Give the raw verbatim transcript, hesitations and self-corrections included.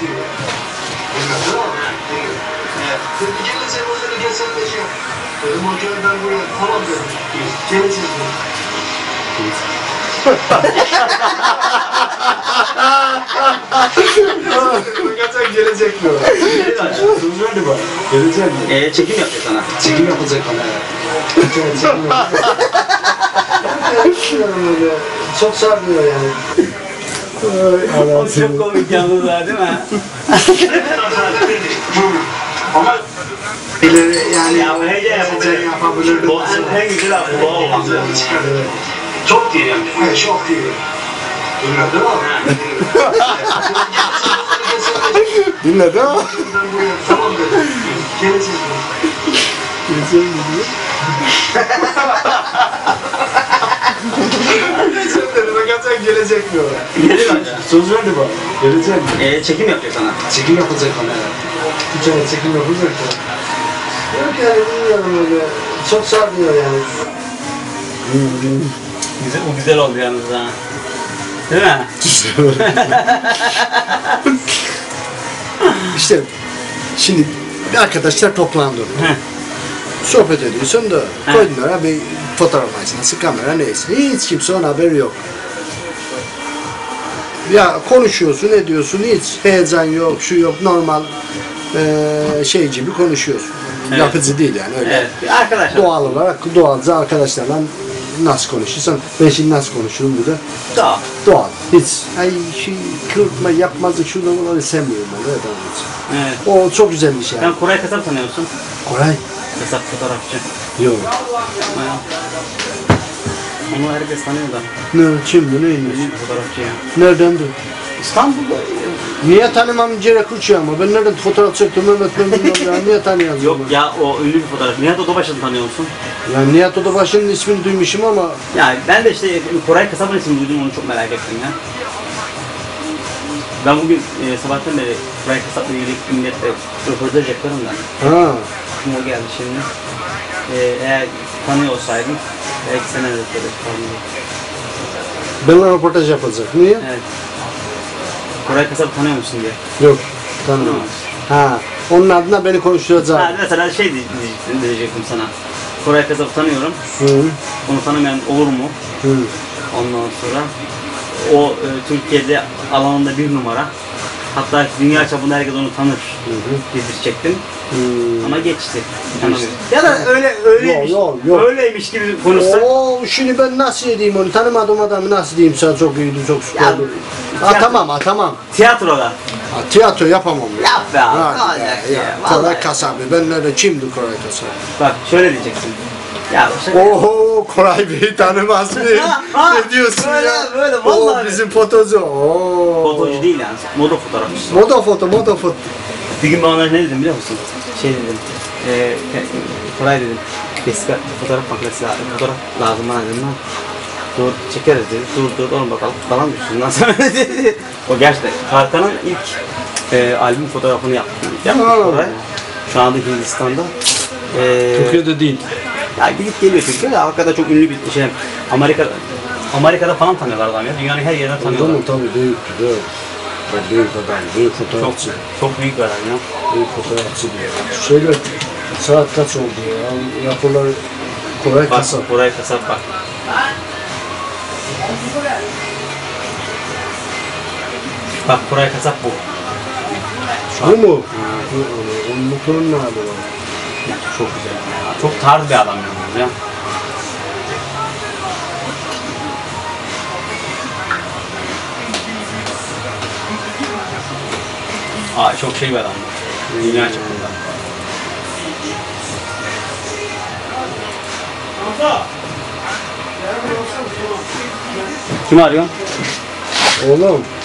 iyi. Türkiye'nin sembolünü gerçekleşiyor. Dedim o köyden buraya tamam dedim. Geleceğiz mi? Gerçekten gelecek mi? Söz verdi bana. Gelecek mi? Eee çekim yapacak sana. Çekim yapacak bana. Çekim yapacak. Çok sarmıyor yani. O çok komik yalnız var değil mi? Ama yani ya hece yapabilir. Yapabilirdim. Bu en, en güzel abi bu olmaz. Çok değil yani. Evet, çok değil. Dinledin mi? Dinledin mi? Tamam dedim. Geleceğiz mi? Geleceğiz mi diyor? Geleceğim dedim. Gerçekten gelecek mi o? Gelir bence. Söz verdi bana. Gelecek mi? Eee çekim yapacak sana. Çekim yapacak bana. Bir kere çekim yapacak da. Yok yani bilmiyorum öyle. Çok sarmıyor yani. Güzel, o güzel oldu yalnız ha. Değil mi? İşte şimdi arkadaşlar toplandı. Sohbet ediyorsun da koydular bir fotoğraf makinesi, kamera neyse. Hiç kimse ona haberi yok. Ya konuşuyorsun, ediyorsun, hiç heyecan yok, şu yok, normal eee şey gibi konuşuyorsun. Evet. Yapıcı değil yani öyle. Evet. Bir arkadaşlar. Doğal olarak doğalca arkadaşlarla nasıl konuşursan, ben şimdi nasıl konuşurum burada? Doğal. Doğal. Hiç ay şu kırpma yapmazdı şunu bunları sevmiyorum ben. Evet, Evet. o çok güzel bir şey. Sen Koray Kasap tanıyorsun. Koray? Kasap fotoğrafçı. Yok. Bayağı. Onu herkes tanıyor da. Ne, kimdi, neymiş? Ünlü bir fotoğrafçı ya. Neredendi? İstanbul'da. Niye tanımam gerek uçuyor ama ben nereden fotoğraf çektim Mehmet ben bilmiyorum ya niye tanıyacağım? Yok ya o ünlü bir fotoğraf. Nihat Odabaşı'nı tanıyor musun? Ya Nihat Odabaşı'nın ismini duymuşum ama Ya ben de işte Koray Kasap'ın ismini duydum onu çok merak ettim ya. Ben bugün e, sabahtan beri Koray Kasap'la ilgili millette röportaj yapıyorum da. ha Aklıma o geldi şimdi. E, eğer tanıyor olsaydım belki sen röportaj yapardım. benimle röportaj yapacak. Niye? Evet. Koray Kasap'ı tanıyor musun diye. Yok tanımam. Tanımam. Ha onun adına beni konuşturacak. Ha, mesela şey diyecektim, diyecektim sana. Koray Kasap'ı tanıyorum. Hı Onu tanımayan olur mu? hı. Ondan sonra o e, Türkiye'de alanında bir numara. Hatta dünya çapında herkes onu tanır. Hı hı. Dizisi çektim. Hı. Ama geçti. Tanımıyor. Ya da öyle öyleymiş. Yok, yok, yok. Öyleymiş gibi konuşsak. Oo, şimdi ben nasıl edeyim onu? Tanımadığım adamı nasıl diyeyim sana çok iyiydi, çok süperdi. Ya, Atamam, atamam. Tiyatroda. Ha, tiyatro yapamam. Ya. Yap be abi. Ha, Ne olacak ya, ya? Koray Vallahi. Kasabı. Ben nerede kimdi Koray Kasabı? Bak şöyle diyeceksin. Ya şaka. Oho Koray Bey'i tanımaz mıyım? Ha, ha, Ne diyorsun böyle, ya? böyle, Oo, vallahi. bizim fotocu. Oo. Fotocu değil yani. Moda fotoğrafçısı. Moda foto, moda foto. Bir gün ben onlara ne dedim biliyor musun? Şey dedim. Eee Koray dedim. Eski fotoğraf makinesi lazım. Fotoğraf lazım bana dedim. Dur çekeriz dedi. Dur dur oğlum bakalım falan düştün lan sonra dedi. O gerçekten Tarkan'ın ilk e, albüm fotoğrafını yaptı. Yapmış Ha. Koray. Şu anda Hindistan'da. E, Türkiye'de değil. ya gidip geliyor Türkiye'de. Hakikaten çok ünlü bir şey. Amerika Amerika'da falan tanıyorlar adam ya. Dünyanın her yerine tanıyorlar. Adamın tabii büyük, büyük. Büyük adam, büyük Çok, fotoğrafçı. çok büyük bir adam ya. Büyük fotoğrafçı diyor. Şeyler, saat kaç oldu ya? Raporlar Koray Bak Kasap. Koray Kasap bak. Bak Koray Kasap bu. Bu mu? Onun motorun ne hali var? Çok güzel ya. Çok tarz bir adam yalnız ya. Aa çok şey bir adam. Dünya çapında. Kim arıyor? Oğlum,